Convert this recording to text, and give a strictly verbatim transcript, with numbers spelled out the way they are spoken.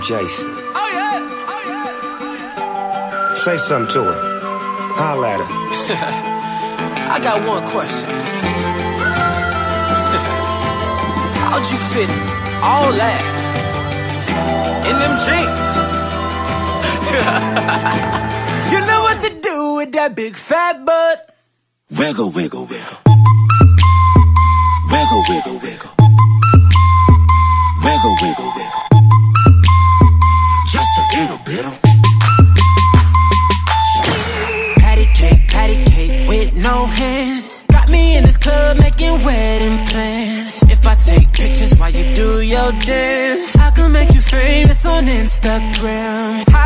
Jason. Oh yeah, oh yeah, oh yeah. Say something to her. Holla at her. I got one question. How'd you fit all that in them jeans? You know what to do with that big fat butt. Wiggle, wiggle, wiggle. Wiggle, wiggle, wiggle. Wiggle, wiggle, wiggle. Just a little bit of patty cake, patty cake with no hands. Got me in this club making wedding plans. If I take pictures while you do your dance, I can make you famous on Instagram.